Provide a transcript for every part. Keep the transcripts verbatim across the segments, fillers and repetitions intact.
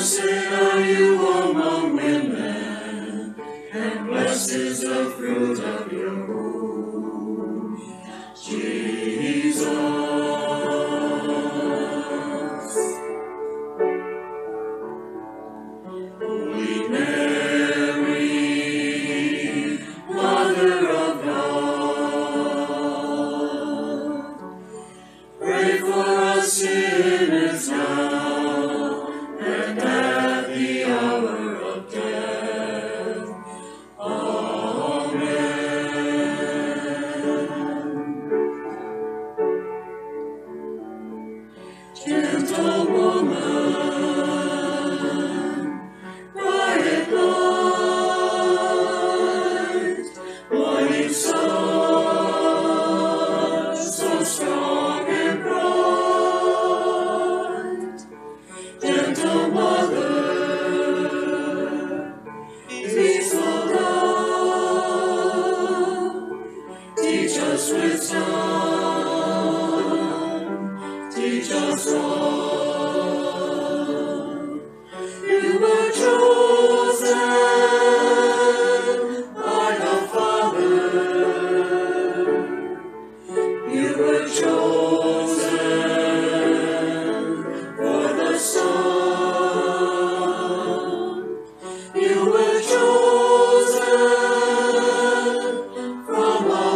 Blessed are you among women, and blessed is the fruit of your womb, Jesus. Holy Mary, Mother of God, pray for us sinners now and at the hour of death. Amen. Gentle woman, quiet light, morning sun, so strong and bright. Gentle mother, peaceful love, teach us wisdom, teach us love. You were chosen by the Father. You were chosen for the Son. You were chosen from all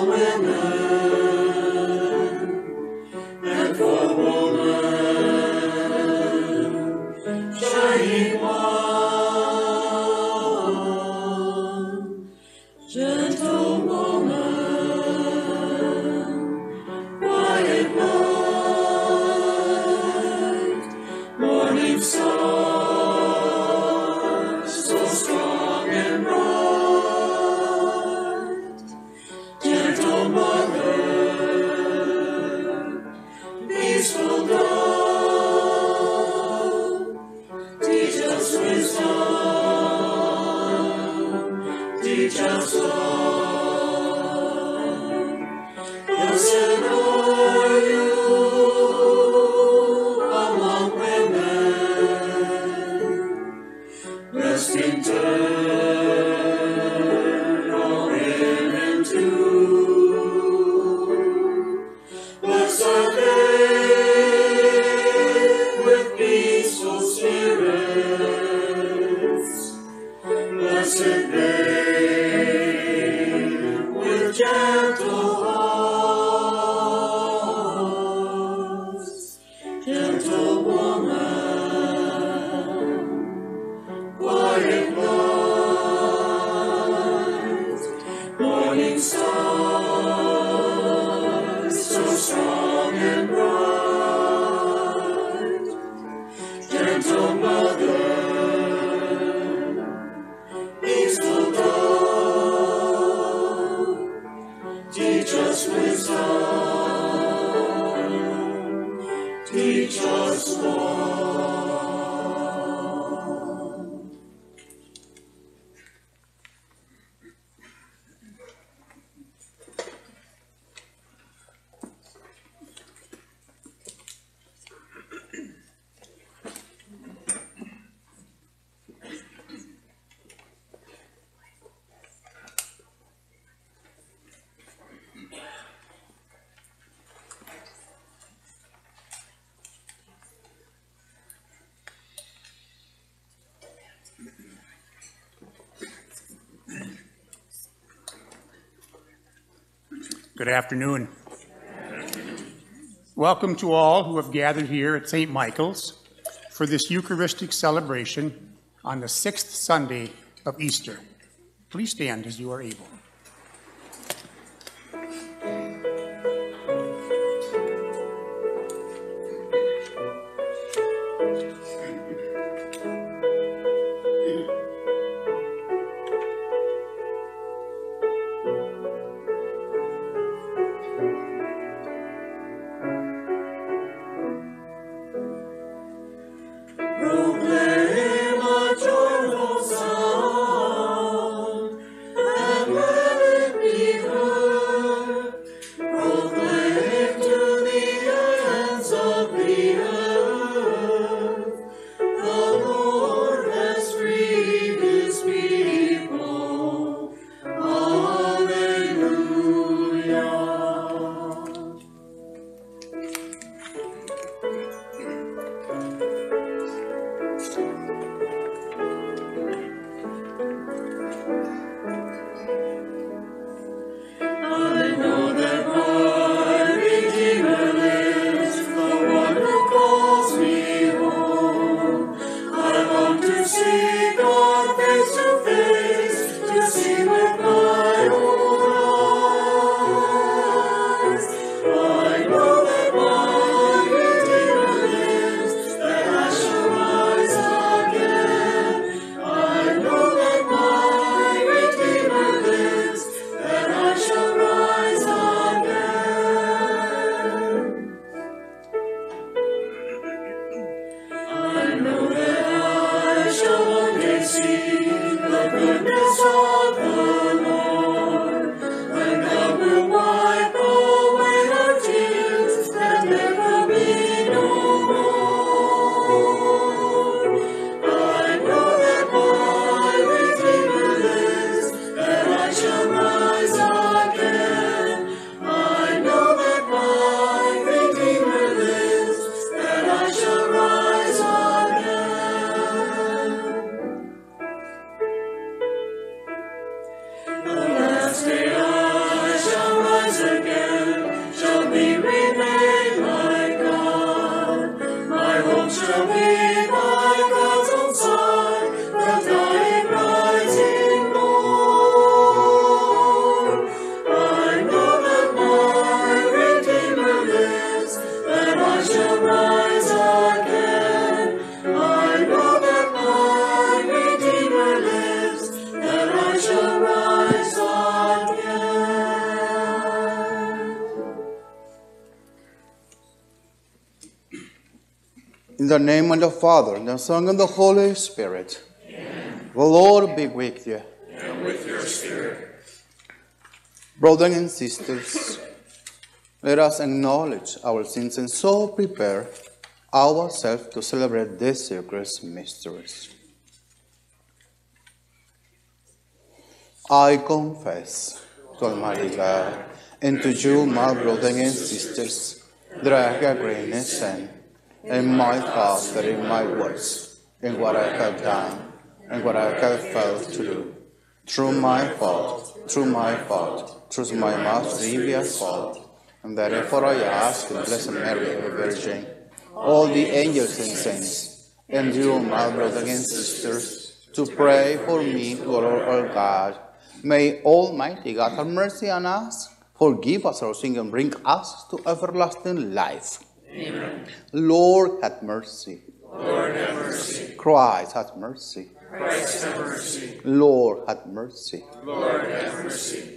women, and for woman, shining one. Gentle woman, quiet light, morning star, so strong and bright. Gentle mother, peaceful dove, teach us wisdom, teach us love. Blessed are you among women, blessed in turn all women too. Blessed are they with peaceful spirits, blessed they with gentle hearts. Gentle woman, quiet light, morning star, so strong and bright. Gentle mother, peaceful dove, teach us wisdom, teach us love. Good afternoon. Welcome to all who have gathered here at Saint Michael's for this Eucharistic celebration on the sixth Sunday of Easter. Please stand as you are able. Proclaim a joyful sound, and let it be heard. Proclaim to the ends of the earth, the Lord see God face to face, to see with my own eyes. I know that my Redeemer lives, that I shall rise again. I know that my Redeemer lives, that I shall rise again. I know that I shall one day see the goodness of the Lord, when God will wipe away our tears, and there will be no more. I know that my Redeemer lives, that I shall rise again. I know that my Redeemer lives, that I shall rise again. The last day I shall rise again, shall be remade like God. My home shall be by God's own side, the dying, rising Lord. I know that my Redeemer lives, that I shall rise again. I know that my Redeemer lives, that I shall rise again. In the name of the Father, and the Son, and the Holy Spirit. Amen. The Lord be with you. And with your spirit. Brothers and sisters, let us acknowledge our sins and so prepare ourselves to celebrate these sacred mysteries. I confess to Almighty God and to you, my brothers and sisters, that I have greatly sinned in my thoughts and in my words, in what I have done and what I have failed to do, through my fault, through my fault, through my most grievous fault. And therefore I ask the Blessed Mary, the Virgin, all the angels and saints, and you, my brothers and sisters, to pray for me to Lord our God. May Almighty God have mercy on us, forgive us our sins, and bring us to everlasting life. Amen. Lord, have mercy. Lord, have mercy. Christ, have mercy. Christ, have mercy. Lord, have mercy. Lord, have mercy.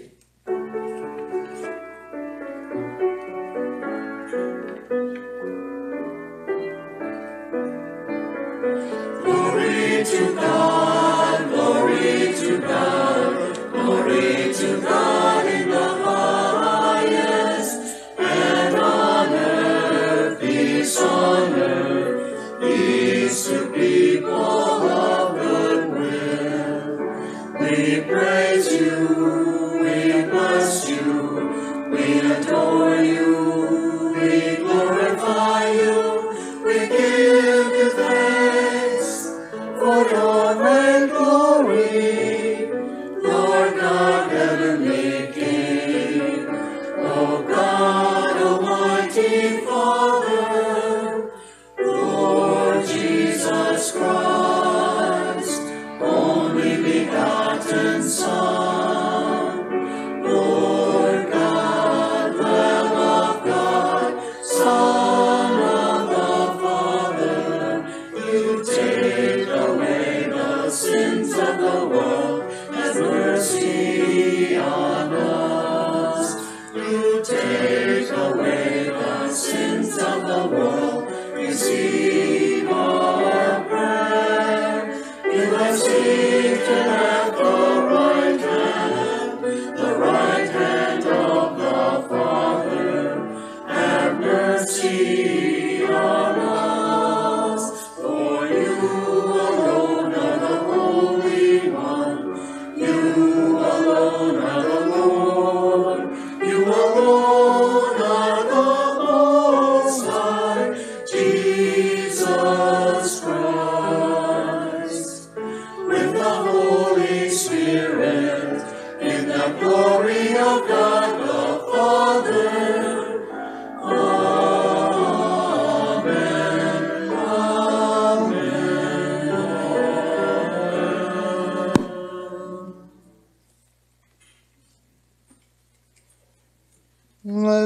Glory to God, glory to God, glory to God in the highest, and on earth, peace on earth, peace to people of good will. We praise you, we bless you, we adore you, we glorify you, we give you thanks for your great glory, Lord God, heavenly King, O God, Almighty Father, Lord Jesus Christ, only begotten Son, Lord God, Lamb of God, Son of the Father, you take away the sins of the world, have mercy on us. You take away the sins of the world, receive our prayer. You are seated at the right hand, the right hand of the Father. Have mercy on us, for you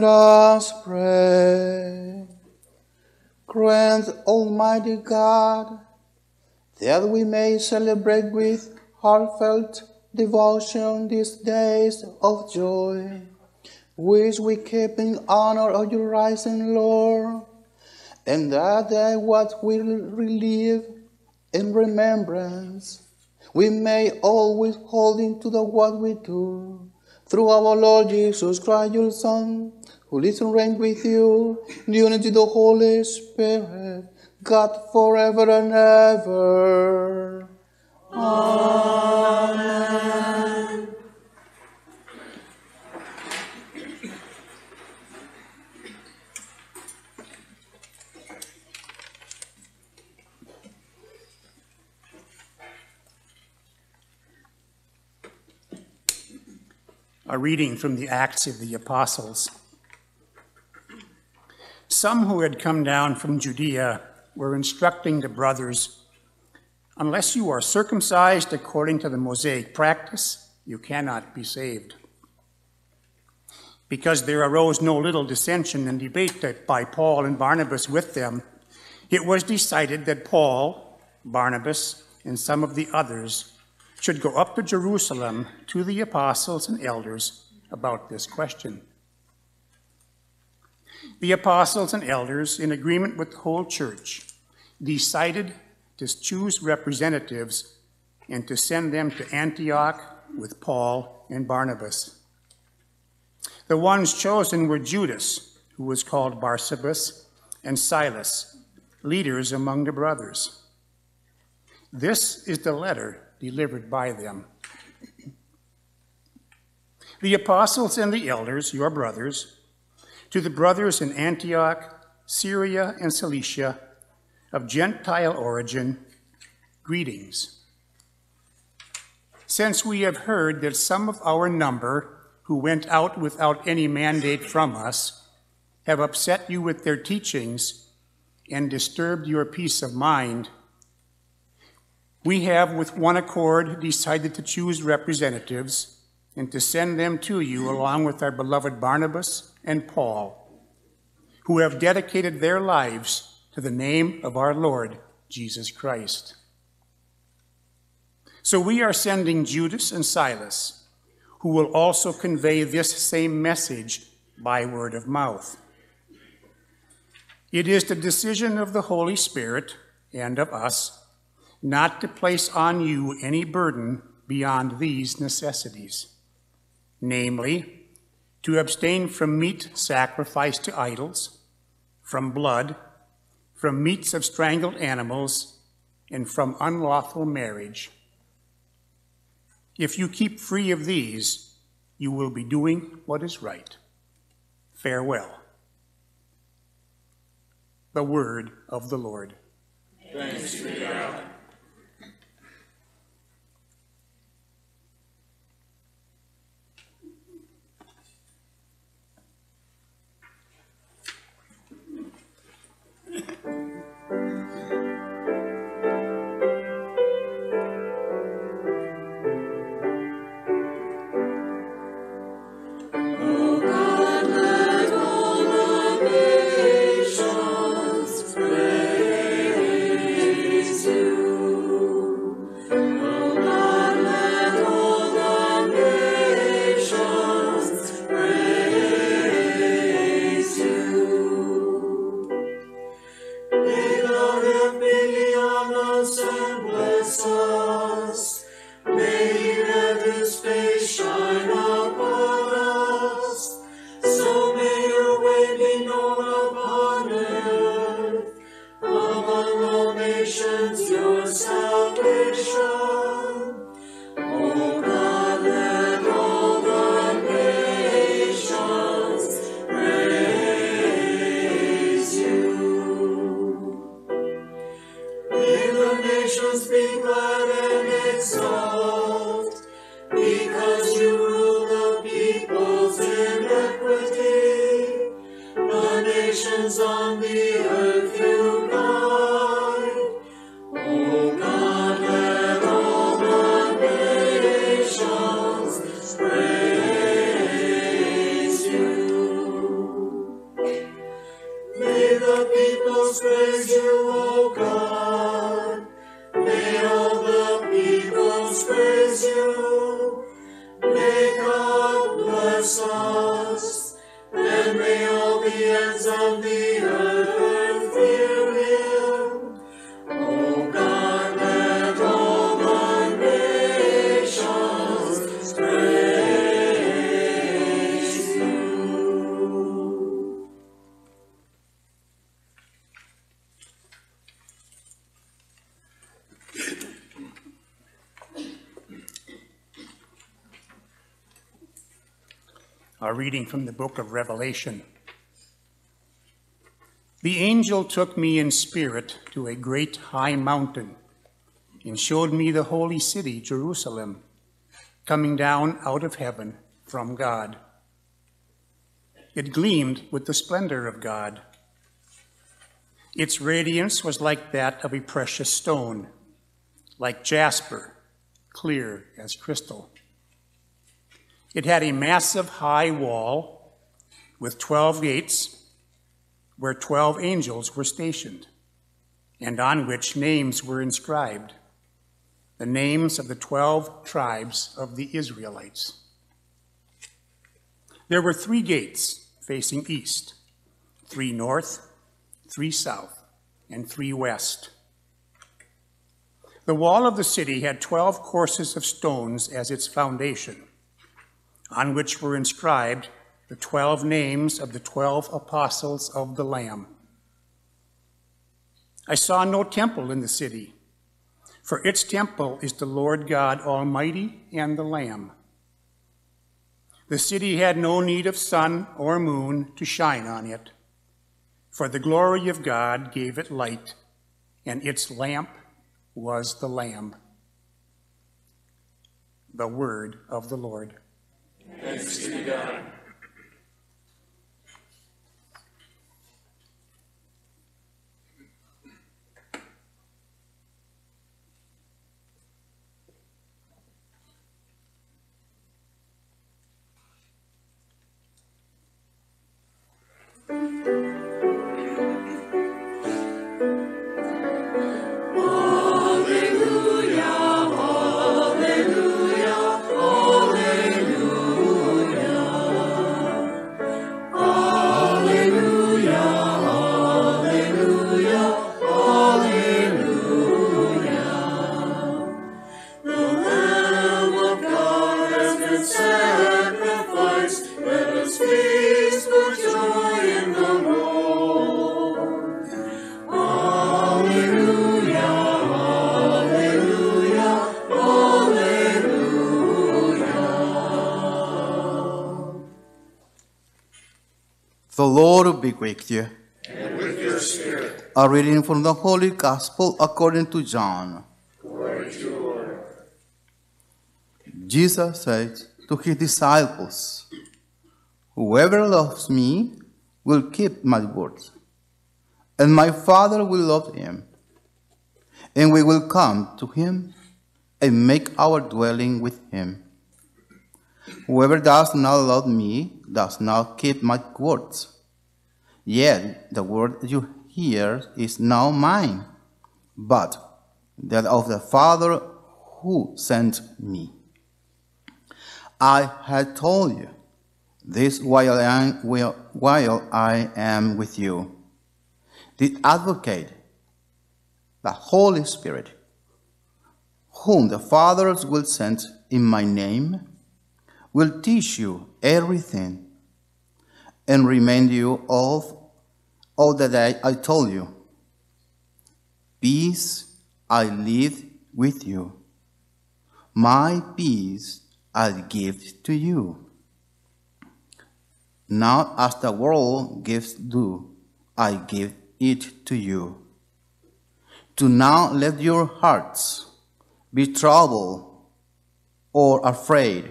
Let us pray. Grant, Almighty God, that we may celebrate with heartfelt devotion these days of joy, which we keep in honor of your rising Lord, and that they what we relive in remembrance, we may always hold into the what we do, through our Lord Jesus Christ, your Son, who lives and reigns with you, in the unity of the Holy Spirit, God forever and ever. Amen. A reading from the Acts of the Apostles. Some who had come down from Judea were instructing the brothers, "Unless you are circumcised according to the Mosaic practice, you cannot be saved." Because there arose no little dissension and debate by Paul and Barnabas with them, it was decided that Paul, Barnabas, and some of the others should go up to Jerusalem to the apostles and elders about this question. The apostles and elders, in agreement with the whole church, decided to choose representatives and to send them to Antioch with Paul and Barnabas. The ones chosen were Judas, who was called Barsabas, and Silas, leaders among the brothers. This is the letter delivered by them. The apostles and the elders, your brothers, to the brothers in Antioch, Syria, and Cilicia, of Gentile origin, greetings. Since we have heard that some of our number who went out without any mandate from us have upset you with their teachings and disturbed your peace of mind, we have with one accord decided to choose representatives and to send them to you along with our beloved Barnabas and Paul, who have dedicated their lives to the name of our Lord Jesus Christ. So we are sending Judas and Silas, who will also convey this same message by word of mouth. It is the decision of the Holy Spirit and of us not to place on you any burden beyond these necessities, namely, to abstain from meat sacrificed to idols, from blood, from meats of strangled animals, and from unlawful marriage. If you keep free of these, you will be doing what is right. Farewell. The word of the Lord. Thanks be to God. A reading from the book of Revelation. The angel took me in spirit to a great high mountain and showed me the holy city, Jerusalem, coming down out of heaven from God. It gleamed with the splendor of God. Its radiance was like that of a precious stone, like jasper, clear as crystal. It had a massive high wall with twelve gates, where twelve angels were stationed, and on which names were inscribed, the names of the twelve tribes of the Israelites. There were three gates facing east, three north, three south, and three west. The wall of the city had twelve courses of stones as its foundation, on which were inscribed the twelve names of the twelve apostles of the Lamb. I saw no temple in the city, for its temple is the Lord God Almighty and the Lamb. The city had no need of sun or moon to shine on it, for the glory of God gave it light, and its lamp was the Lamb. The word of the Lord. Thanks be to God. The Lord be with you. And with your spirit. A reading from the Holy Gospel according to John. Glory to you, Lord. Jesus said to his disciples, "Whoever loves me will keep my words, and my Father will love him, and we will come to him and make our dwelling with him. Whoever does not love me does not keep my words. Yet the word you hear is not mine, but that of the Father who sent me. I had told you this while I am, while I am with you. The Advocate, the Holy Spirit, whom the Father will send in my name, will teach you everything and remind you of all that I, I told you. Peace I leave with you. My peace I give to you. Not as the world gives do, I give it to you. Do not let your hearts be troubled or afraid.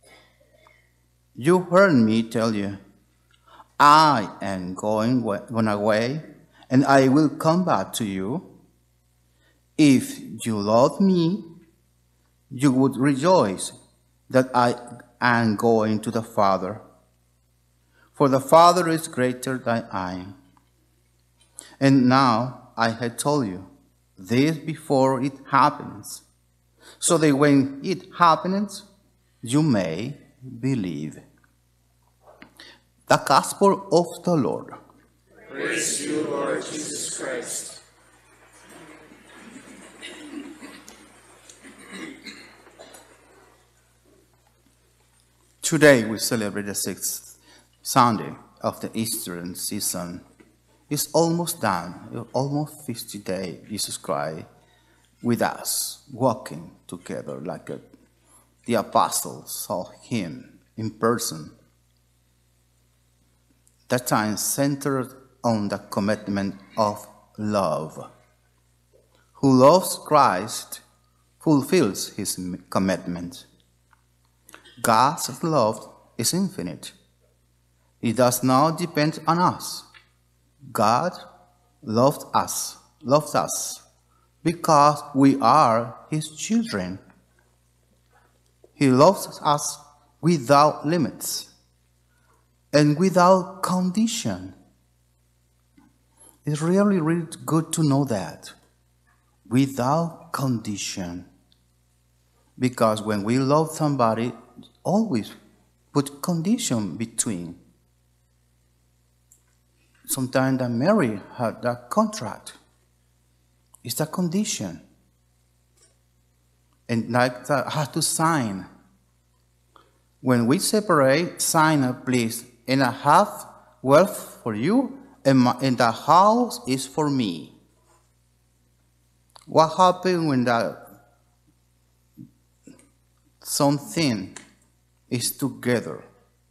You heard me tell you, I am going, going away, and I will come back to you. If you love me, you would rejoice that I am going to the Father, for the Father is greater than I. And now I have told you this before it happens, so that when it happens, you may believe." The Gospel of the Lord. Praise to you, Lord Jesus Christ. Today we celebrate the sixth Sunday of the Eastern season. It's almost done. Almost fifty days, Jesus Christ with us, walking together like a, the apostles saw him in person. that time centered on the commitment of love. Who loves Christ fulfills his commitment. God's love is infinite. It does not depend on us. God loved us, loves us because we are his children. He loves us without limits and without condition. It's really, really good to know that. Without condition. Because when we love somebody, always put condition between. Sometimes the marriage had that contract. It's a condition. And like that has to sign. When we separate, sign a please. And I have wealth for you, and, my, and the house is for me. What happens when the something is together?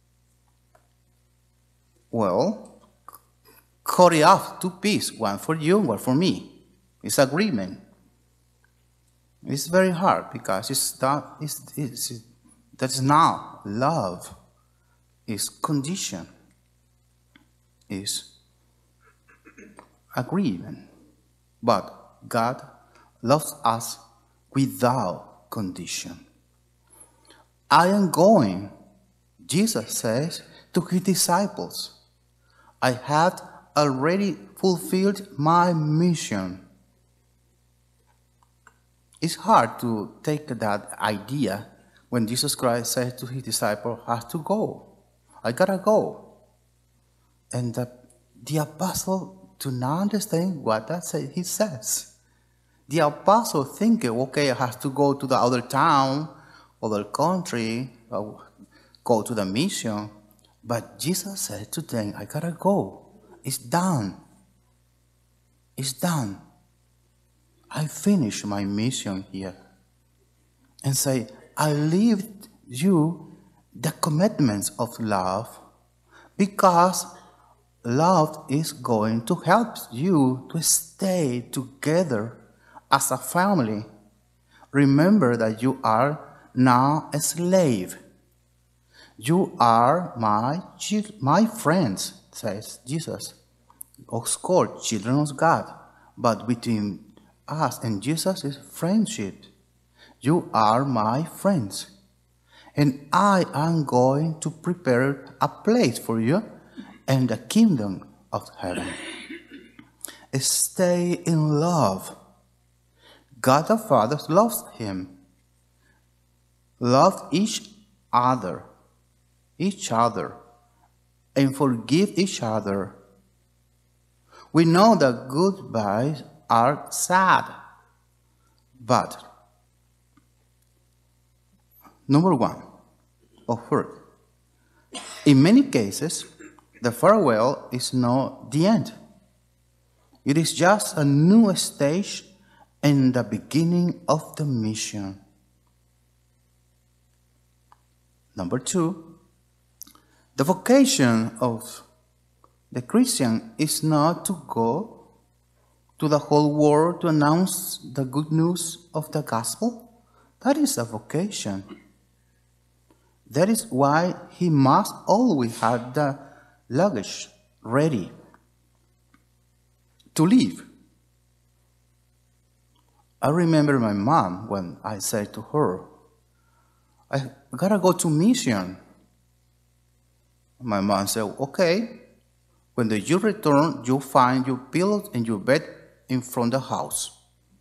Well, cut it off two pieces, one for you, one for me. It's agreement. It's very hard because it's not, it's, it's, that's not love. It's condition. It's agreement. But God loves us without condition. I am going, Jesus says to his disciples, I have already fulfilled my mission. It's hard to take that idea when Jesus Christ said to his disciples, I have to go. I gotta go. And the, the apostle do not understand what that say, he says. The apostle think, okay, I have to go to the other town, other country, go to the mission. But Jesus said to them, I gotta go. It's done. It's done. I finished my mission here. And say, I leave you the commitments of love because love is going to help you to stay together as a family. Remember that you are now a slave. You are my, my friends, says Jesus. Of course, children of God. But between us and Jesus is friendship. You are my friends. And I am going to prepare a place for you in the kingdom of heaven. Stay in love. God the Father loves him. Love each other. Each other. And forgive each other. We know that goodbyes are sad. But, number one, or first, in many cases, the farewell is not the end. It is just a new stage in the beginning of the mission. Number two, the vocation of the Christian is not to go to the whole world to announce the good news of the gospel. That is a vocation. That is why he must always have the luggage ready to leave. I remember my mom when I said to her, I gotta go to mission. My mom said, okay, when the, you return, you find your pillows and your bed in front of the house.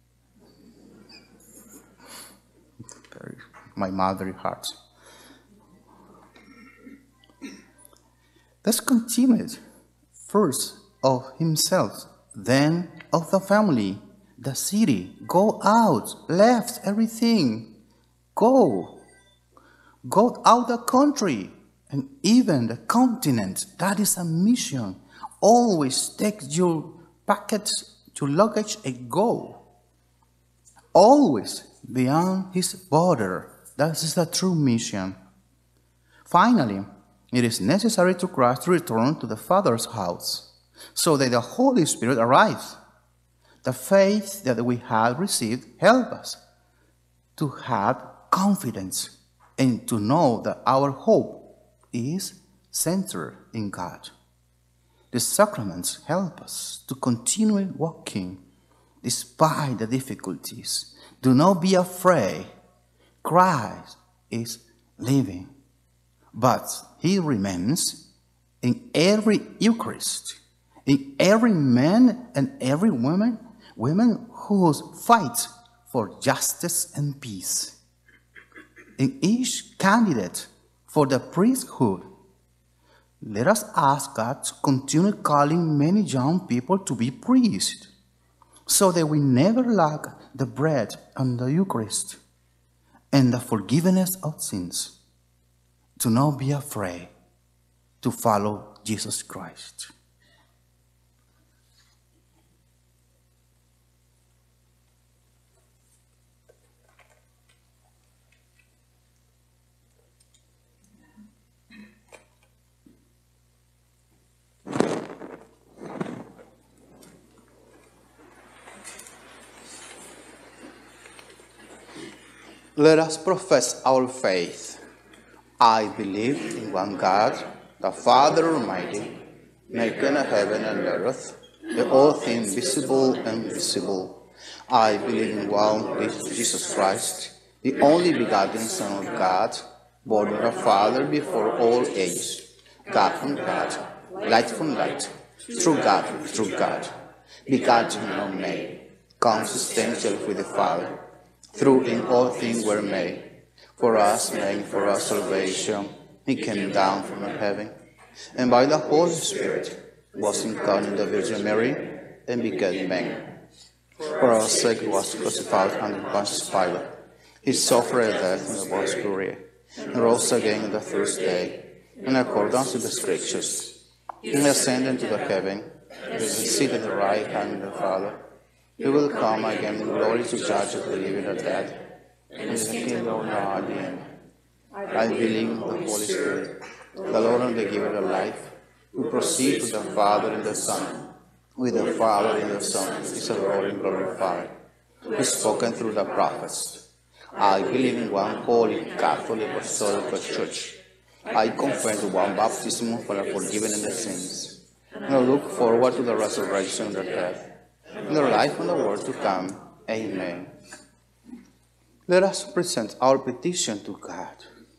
My mother heart. Let's continue. First of himself, then of the family, the city. Go out, left everything. Go. Go out the country and even the continent. That is a mission. Always take your packets, your luggage and go. Always beyond his border. That is the true mission. Finally, It is necessary to Christ to return to the Father's house, so that the Holy Spirit arrives. The faith that we have received helps us to have confidence and to know that our hope is centered in God. The sacraments help us to continue walking despite the difficulties. Do not be afraid. Christ is living, but he remains in every Eucharist, in every man and every woman, women who fight for justice and peace, in each candidate for the priesthood. Let us ask God to continue calling many young people to be priests, so that we never lack the bread and the Eucharist and the forgiveness of sins. Do not be afraid to follow Jesus Christ. Let us profess our faith. I believe in one God, the Father Almighty, maker of heaven and earth, the all things visible and invisible. I believe in one Jesus Christ, the only begotten Son of God, born of the Father before all ages, God from God, light from light, true God from true God, begotten and not made, consubstantial with the Father, through him all things were made. For us, made for our salvation, he came down from heaven, and by the Holy Spirit was incarnate of the Virgin Mary, and became man. For our sake was crucified under Pontius Pilate. He suffered death and was buried, and rose again on the third day, in accordance with the Scriptures. He ascended to the heaven, and is seated at the right hand of the Father. He will come again in glory to judge the living and the dead, and the kingdom now at the end. I believe in the Holy Spirit, the Lord and the giver of life, who proceeds from the Father and the Son, with the Father and the Son, is the Lord and glorified, who is spoken through the prophets. I believe in one holy, Catholic, Apostolic Church. I confess one baptism for the forgiveness of the sins, and I look forward to the resurrection of the dead, and the life and the world to come. Amen. Let us present our petition to God.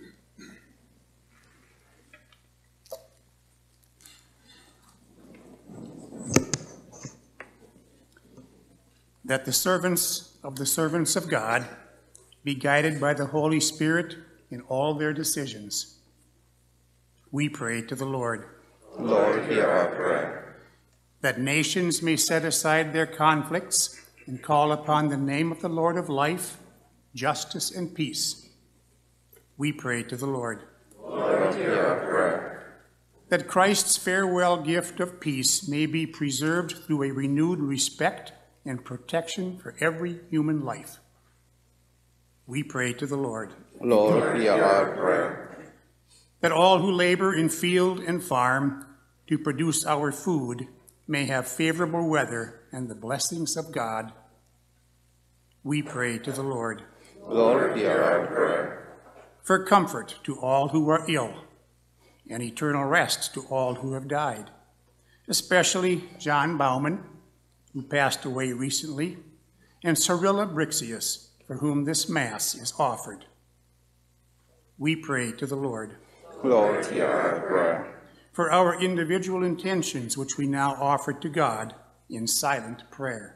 That the servants of the servants of God be guided by the Holy Spirit in all their decisions. We pray to the Lord. Lord, hear our prayer. That nations may set aside their conflicts and call upon the name of the Lord of life, justice, and peace. We pray to the Lord. Lord, hear our prayer. That Christ's farewell gift of peace may be preserved through a renewed respect and protection for every human life. We pray to the Lord. Lord, hear our prayer. That all who labor in field and farm to produce our food may have favorable weather and the blessings of God. We pray to the Lord. Lord, hear our prayer. For comfort to all who are ill, and eternal rest to all who have died, especially John Bauman, who passed away recently, and Cyrilla Brixius, for whom this Mass is offered. We pray to the Lord. Lord, hear our prayer. For our individual intentions, which we now offer to God in silent prayer.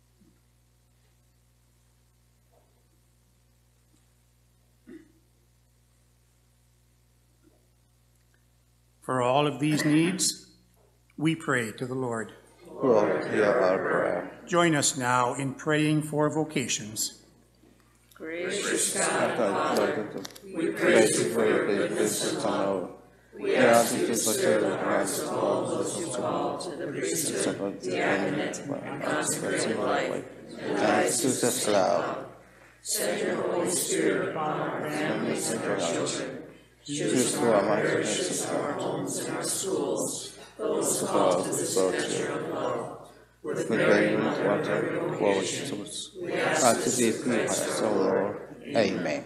For all of these needs, we pray to the Lord. Lord, hear our prayer. Join us now in praying for vocations. Gracious God, Father, we praise you for your faithfulness to know. We ask you to fulfill the hearts of all those who call to the priesthood, the eminent and consecrated life, and lives to the cloud. Send your Holy Spirit upon our families and our children, Choose to our minds our homes and our schools, those called to the stature of love. With fragrant water, wash us. we ask At this thee, through we Christ ask, our O Lord. Lord. Amen.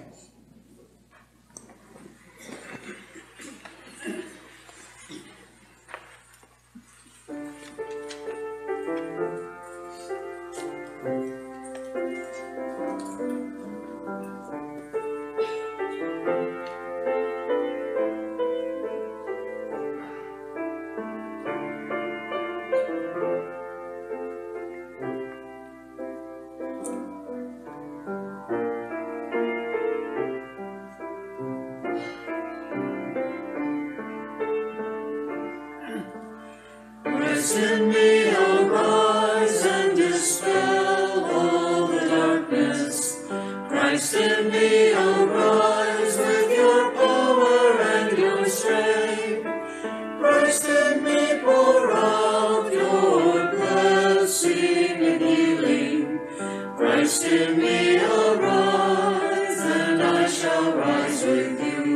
Christ in me, arise and dispel all the darkness. Christ in me, arise with your power and your strength. Christ in me, pour out your blessing and healing. Christ in me, arise, and I shall rise with you.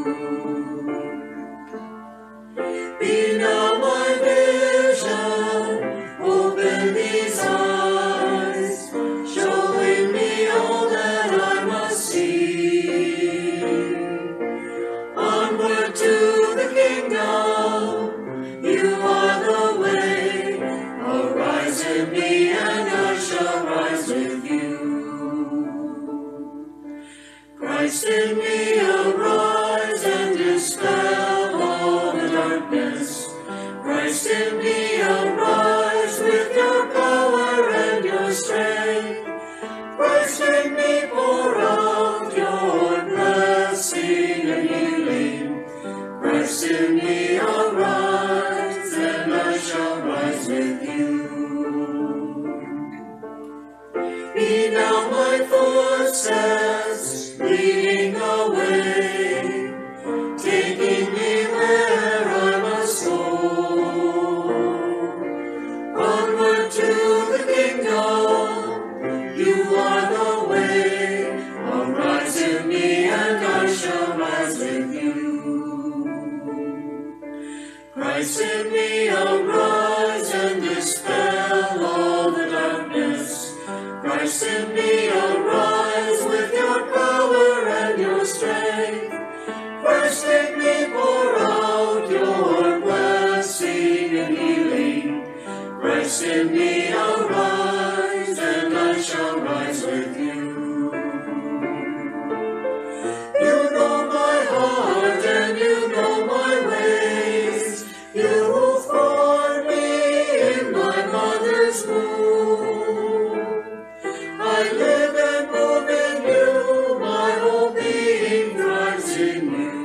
Be now my vision, open these eyes, showing me all that I must see. Onward to the kingdom, you are the way. Arise in me, and I shall rise with you. Christ in me, arise and dispel all the darkness. Christ in me, arise with your power and your strength. Christ in me, pour out your blessing and healing. Christ in me, arise, and I shall rise with you. Be now my footsteps, leading the way, taking me where I must go. Onward to the kingdom, you are the way. Arise in me, and I shall rise with you. Christ in me, arise and dispel all the darkness. Christ in me, arise with your power and your strength. Christ in me, pour out your blessing and healing. Christ in me, arise, and I shall rise with you. You know my heart and you know my ways. You who formed me in my mother's womb. I live and move in you, my whole being thrives in you.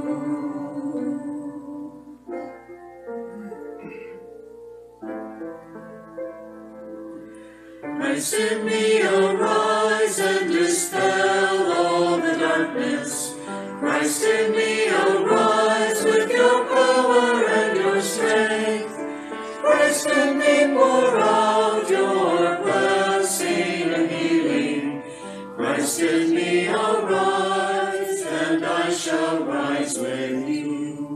Christ in me, arise and dispel all the darkness. Christ in me, arise with your power and your strength. Christ in me, pour out your blessing and healing. Christ in me, arise, and I shall rise with you.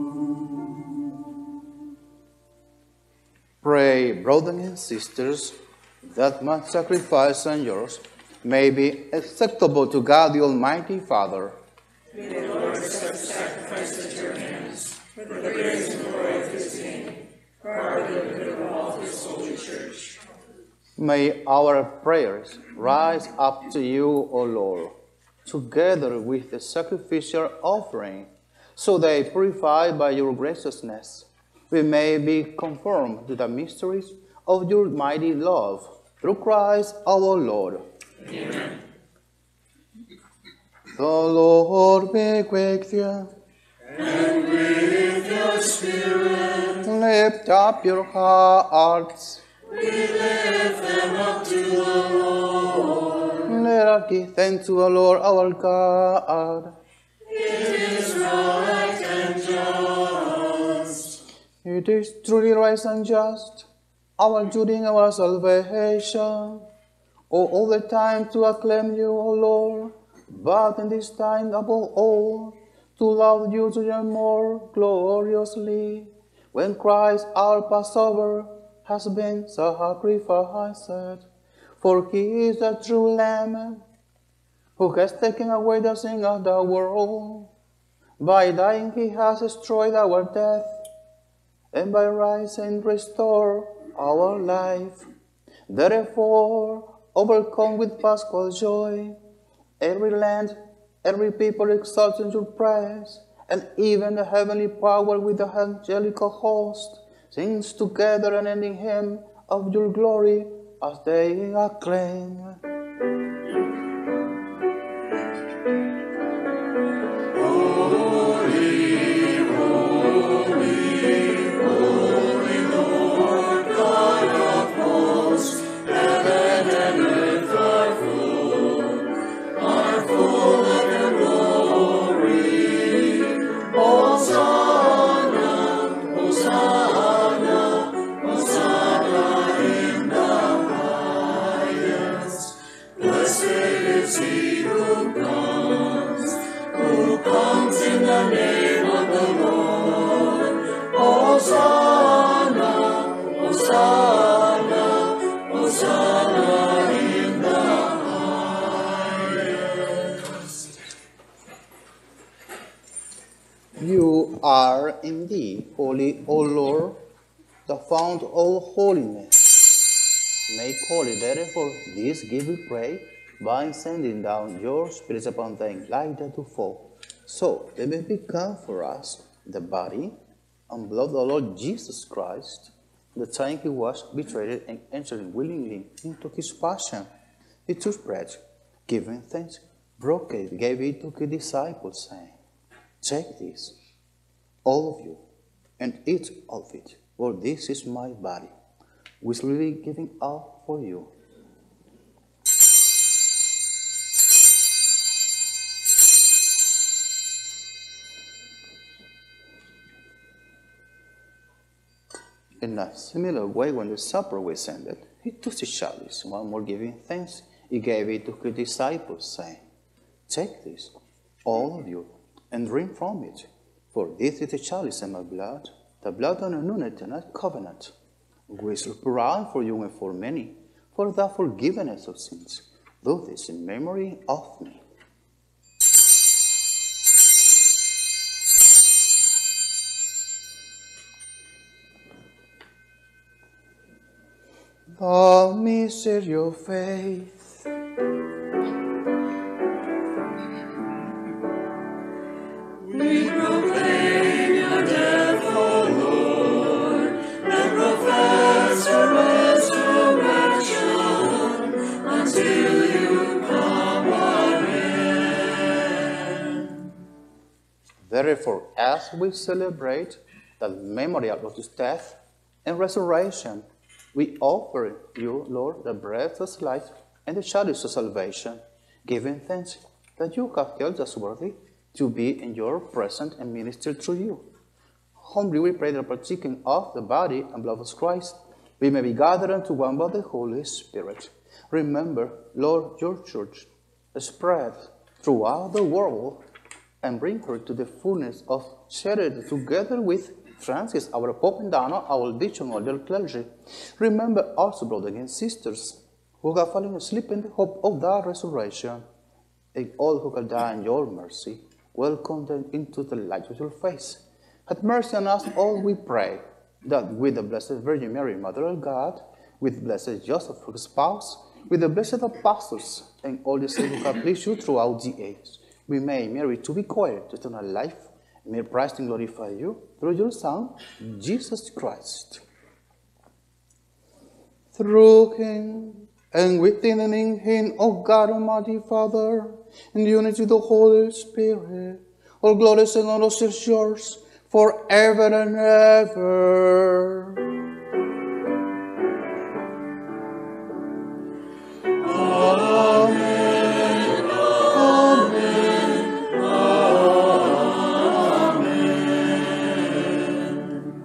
Pray, brothers and sisters, that my sacrifice and yours may be acceptable to God the Almighty Father. May the Lord accept the sacrifice at your hands, for the praise and glory of his name, for our good and good of all his holy church. May our prayers rise up to you, O Lord, together with the sacrificial offering, so that, purified by your graciousness, we may be conformed to the mysteries of your mighty love, through Christ our Lord. Amen. The Lord be with you. And with your spirit, Lift up your hearts. we lift them up to the Lord. Let us give thanks to the Lord our God. It is right and just. It is truly right and just, our duty and our salvation, O all the time to acclaim you, O Lord, but in this time above all, to love you even more gloriously, when Christ our Passover has been sacrificed. For he is the true Lamb, who has taken away the sin of the world. By dying he has destroyed our death, and by rising restore our life. Therefore, overcome with Paschal joy, every land, every people exalting your praise, and even the heavenly power with the angelical host sings together an ending hymn of your glory as they acclaim. Holy, holy, holy Lord, God of hosts, heaven and earth are full, are full of your glory. Hosanna, Hosanna, Hosanna in the highest. Blessed is he who comes, who comes in the name of the Lord. Hosanna, Hosanna, Hosanna in the highest. You are indeed holy, O Lord, the fount of all holiness. Make holy, therefore, this give we pray, by sending down your spirits upon them like the dewfall, so they may become for us the body and blood of the Lord Jesus Christ. The time he was betrayed and entered willingly into his passion, he took bread, giving thanks, broke it, gave it to his disciples, saying, Take this, all of you, and eat of it, for this is my body, which will be given up for you. In a similar way, when the supper was ended, he took the chalice, one more giving thanks, he gave it to his disciples, saying, Take this, all of you, and drink from it, for this is the chalice in my blood, the blood of a new and eternal covenant, which will pour out for you and for many, for the forgiveness of sins. Do this in memory of me. The mystery of faith. We proclaim your death, O Lord, and profess your resurrection until you come again. Therefore, as we celebrate the memorial of his death and resurrection, we offer you, Lord, the bread of life and the chalice of salvation, giving thanks that you have held us worthy to be in your presence and minister through you. Humbly we pray that partaking of the body and blood of Christ, we may be gathered unto one by the Holy Spirit. Remember, Lord, your church, spread throughout the world, and bring her to the fullness of charity together with Francis, our Pope and Dana, our Bishop and all their clergy. Remember also, brothers and sisters, who have fallen asleep in the hope of the resurrection, and all who have died in your mercy, welcome them into the light of your face. Have mercy on us all, we pray, that with the Blessed Virgin Mary, Mother of God, with blessed Joseph, her spouse, with the blessed apostles, and all the saints who have pleased you throughout the ages, we may merit to be called to eternal life, and may praise and glorify you through your Son, Jesus Christ. Through him, and within and in him, O God Almighty Father, in the unity of the Holy Spirit, all glory and honor is yours, forever and ever. Amen. Amen. Amen.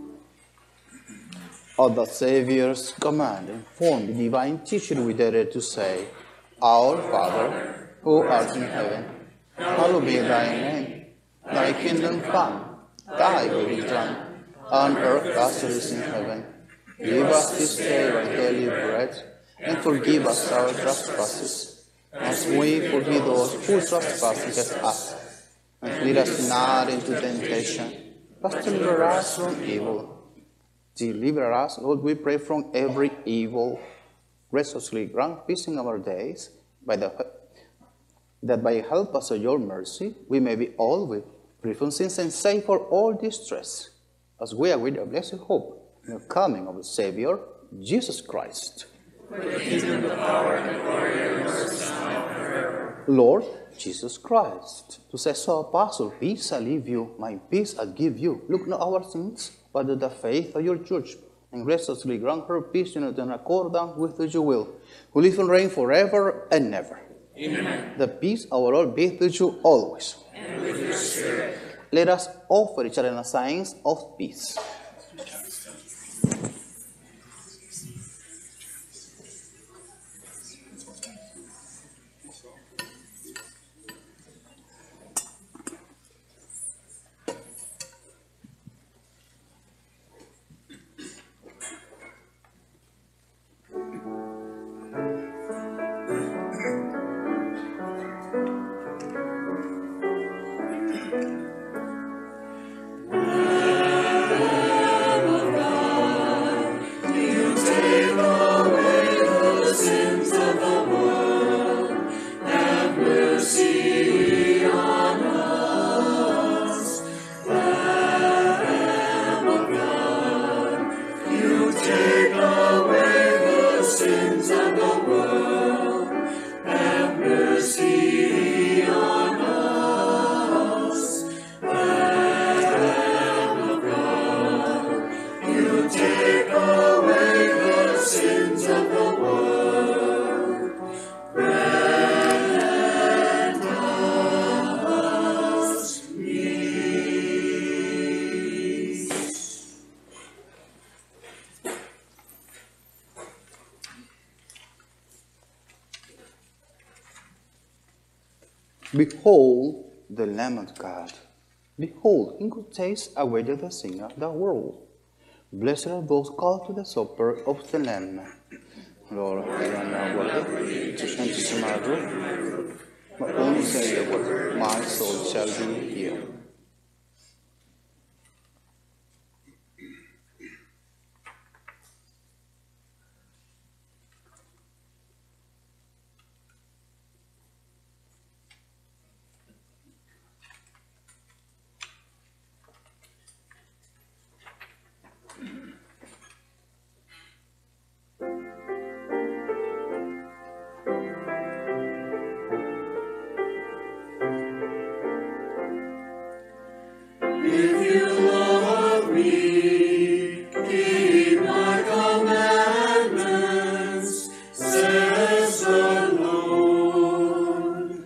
Of the Savior's command, informed the divine teacher we dare to say, Our Father, who art in heaven, hallowed be thy name. Thy kingdom come, thy will be done, on earth as it is in heaven. Give us this day our daily bread, and forgive us our trespasses, as we forgive those who trespass against us. And lead us not into temptation, but deliver us from evil. Deliver us, Lord, we pray, from every evil. Graciously grant peace in our days, by the, that by help us of your mercy, we may be always free from sins and safe for all distress, as we await the blessed hope in the coming of the Savior, Jesus Christ. For the kingdom, the power, and the glory are yours now and forever. Lord Jesus Christ, to say so, Apostle, peace I leave you, my peace I give you. Look not our sins, but at the faith of your church, and graciously grant her peace in accordance with your will, who live and reign forever and ever. Amen. The peace of our Lord be with you always. And with your spirit. Let us offer each other signs of peace. Behold the Lamb of God. Behold, in good taste awaited the King of the world. Blessed are those called to the supper of the Lamb. Lord, I am not worthy to enter my roof, but only say the word, my soul shall be healed. If you love me, keep my commandments, says the Lord.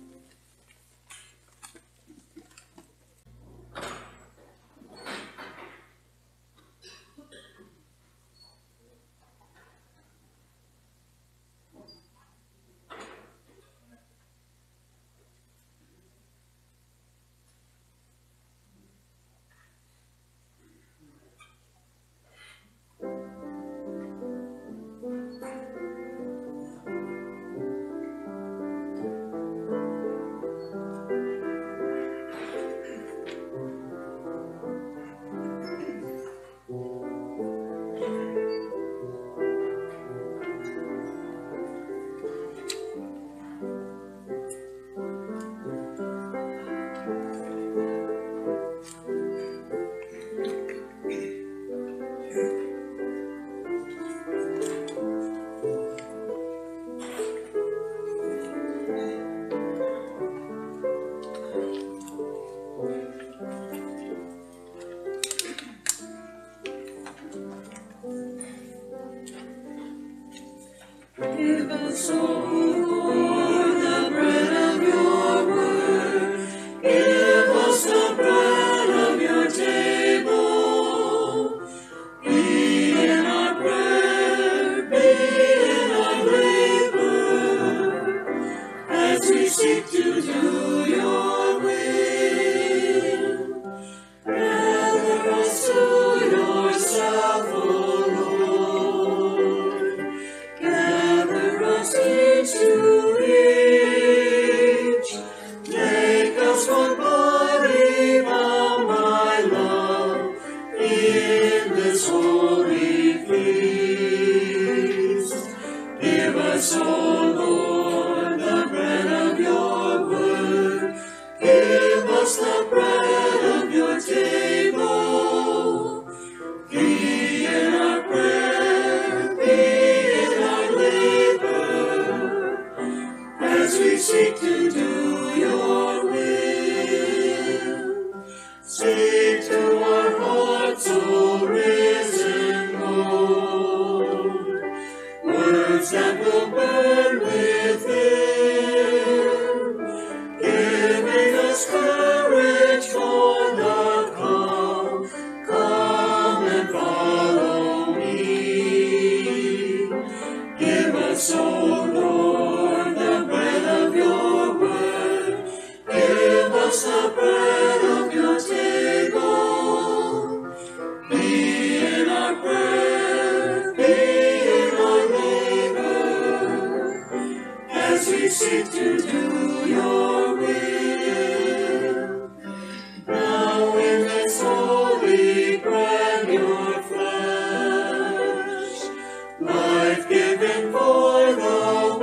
Give us, O Lord, the bread of your word. Give us the bread of your table. Be in our prayer, be in our labor, as we seek to do your will. us the bread of your table. Be in our prayer, be in our labor, as we seek to do your will. Speak to our hearts, O risen Lord, words that will burn within, giving us courage for the call. Come and follow me. Give us, O Lord, the bread of your word. Give us the bread of your table. Be in our prayer, be in our labor, as we seek to do your will. Now in this holy bread, your flesh, life given for the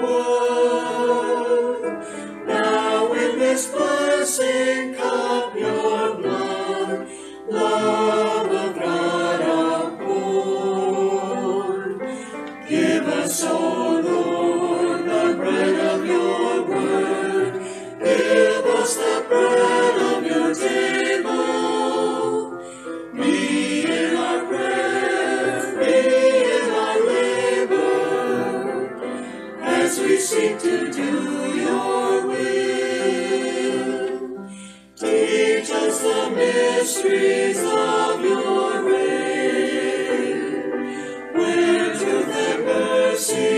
world. Now in this blessing cup, your blood, love of God outpoured. Give us, O Lord, the bread of your word. Give us the bread of your table. Be in our prayer, be in our labor, as we seek to do your will. Teach us the mysteries of your reign, where truth and mercy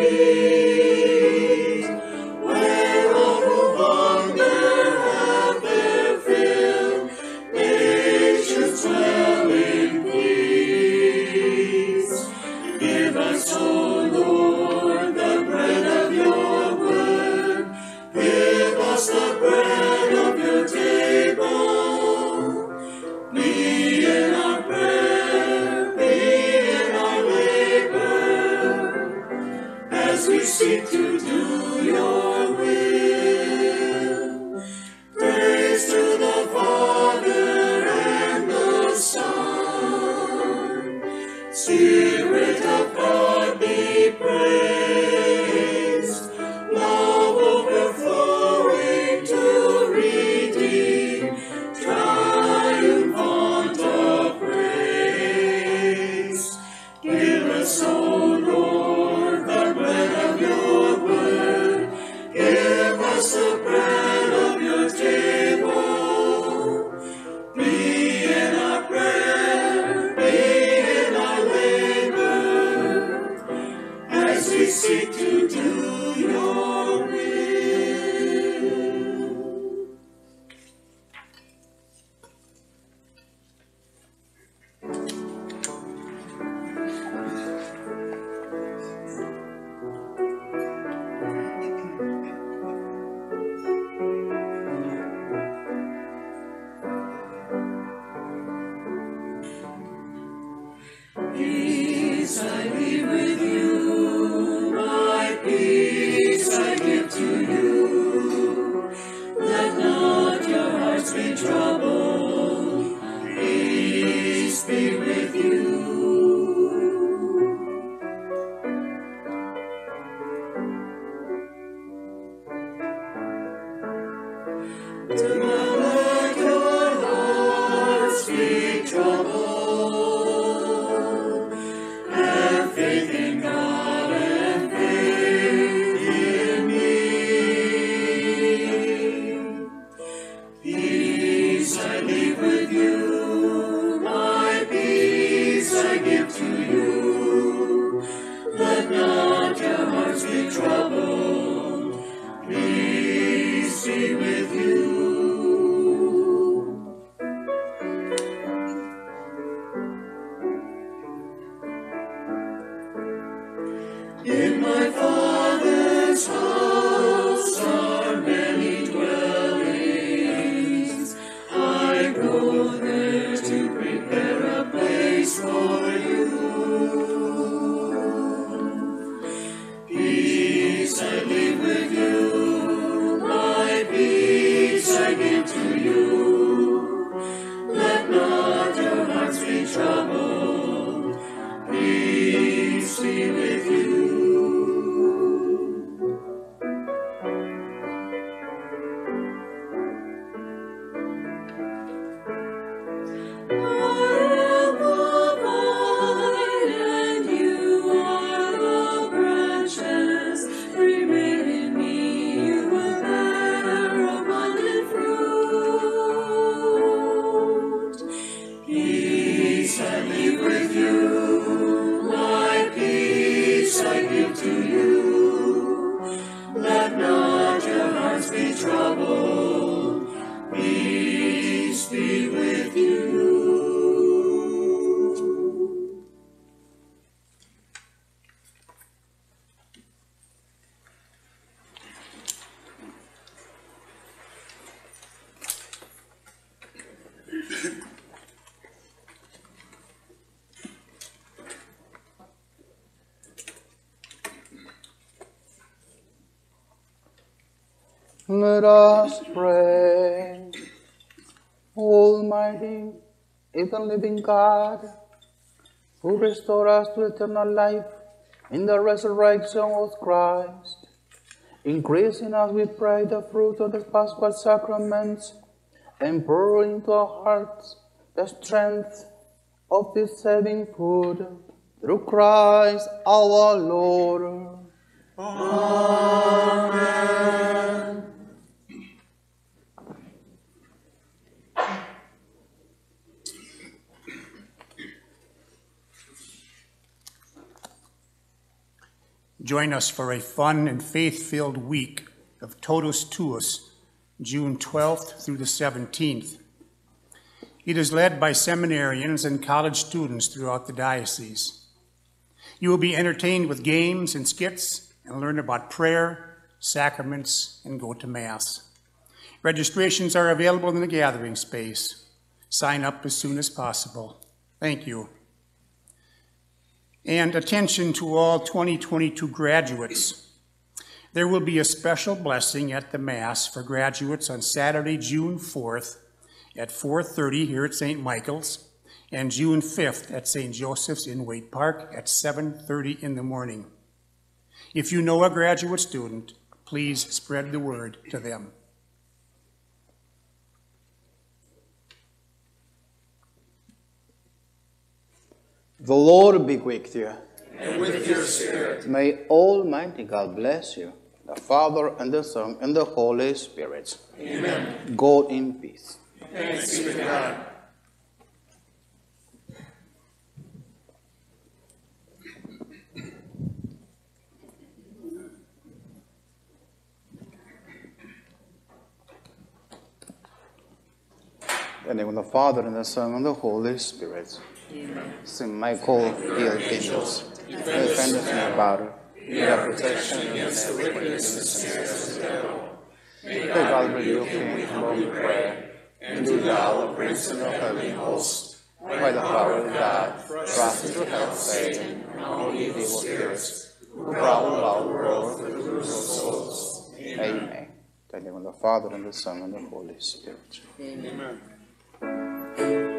meet, where all who hunger have their fill, nations dwell in peace. Give us, O Lord, the bread of your word. Give us the bread of your table. Be in our prayer, be in our labor, as we seek to do your will. Praise to the Father and the Son. Spirit of God be praised. Love overflowing to redeem. Triumphant of praise. Give us, O Lord, the bread of your word. Give us the bread of your table. Be in our prayer, be in our labor, as we seek to do your will. Peace I leave with you, my peace I give to you. Let not your hearts be troubled, peace be with you. Do not let your hearts be troubled. Have faith in God and faith in me. Peace I leave with you, my peace I give to you. Let not your hearts be troubled, peace be with you. Let us pray. Almighty, even living God, who restore us to eternal life in the resurrection of Christ, increase in us, we pray, the fruit of the Paschal sacraments, and pour into our hearts the strength of this saving food, through Christ our Lord. Amen. Join us for a fun and faith-filled week of Totus Tuus, June twelfth through the seventeenth. It is led by seminarians and college students throughout the diocese. You will be entertained with games and skits and learn about prayer, sacraments, and go to Mass. Registrations are available in the gathering space. Sign up as soon as possible. Thank you. And attention to all twenty twenty-two graduates. There will be a special blessing at the Mass for graduates on Saturday, June fourth at four thirty here at Saint Michael's, and June fifth at Saint Joseph's in Waite Park at seven thirty in the morning. If you know a graduate student, please spread the word to them. The Lord be with you. And with your spirit. May Almighty God bless you, the Father, and the Son, and the Holy Spirit. Amen. Go in peace. Thanks be to God. In the name of the Father, and the Son, and the Holy Spirit. Amen. Saint Michael, heal angels, defend us in the battle, Be our protection against the wickedness and snares of the devil. May may God God rebuke rebuke him, him, we humbly pray. And do thou, O Prince of the heavenly host, by the power of God, thrust into hell Satan and all the evil spirits who prowl about the world for the losing of souls. Amen. In the name of the Father, and the Son, and the Holy Spirit. Amen. Amen.